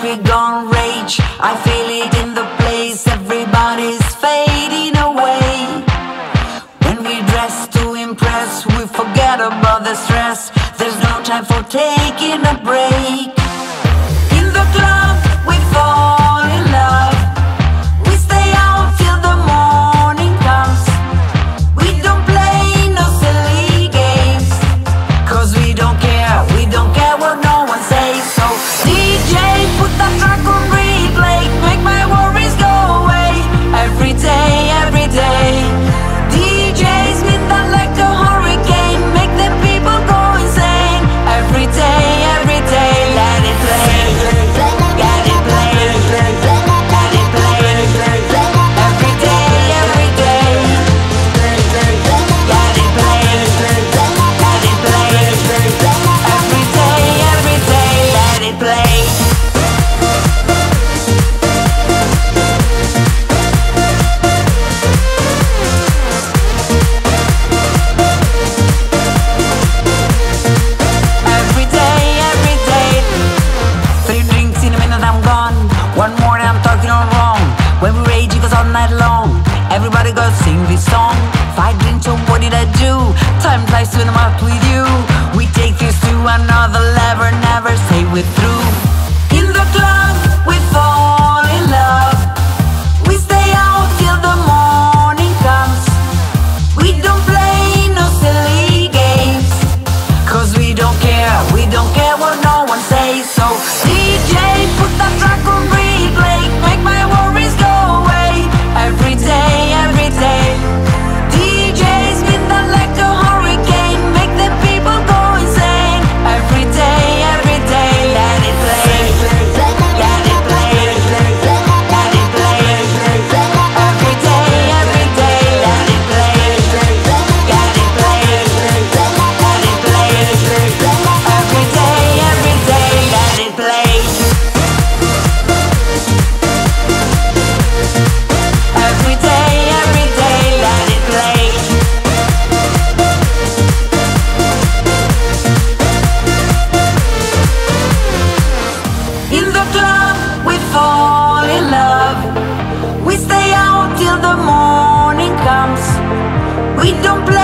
big on rage, I feel it in the place. Everybody's fading away. When we dress to impress, we forget about the stress. There's no time for taking a break. In the club we fall in love. We stay out till the morning comes. We don't play no silly games, 'cause we don't care what no one says. So DJ, put that track on replay, make my worries go away. Every day, every day. DJs spin that like a hurricane, make the people go insane. Every day, let it play. Let it play. Let it play. Every day, every day. Let it play. Let it play. Every day, let it play. Every day. 3 drinks in a minute, I'm gone. One more and I'm talking all wrong. When we rage, it goes all night long. Everybody go sing this song. 5 drinks, so what did I do? Time flies when I'm out with you. We take this to another level, never say we're through. In the club, we fall in love. We stay out till the morning comes. We don't play no silly games, 'cause we don't care what no one says. So DJ, put that track on replay, make my worries go away. Every day. DJs spin that like a hurricane, make the people go insane. Every day, let it play. Let it play. Let it play. Every day, let it play. Let it play. Let it play. Every day, let it play. Every day, let it play. In the club, we fall in love. We stay out till the morning comes. We don't play